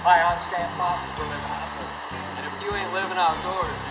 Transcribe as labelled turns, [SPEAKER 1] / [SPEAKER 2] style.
[SPEAKER 1] my on-stand faucets are living outdoors.
[SPEAKER 2] And if you ain't living outdoors,